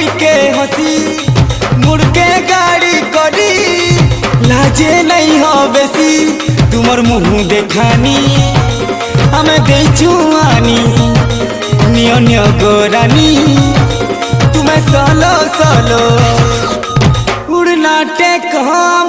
देख के हंसी मुड़ के गाड़ी करी लाजे नहीं हो बेसी तुमर मुँह देखानी हमें दे चुआनी नियो नियो गोरानी तुम्हें सोलो सोलो उड़ना टेक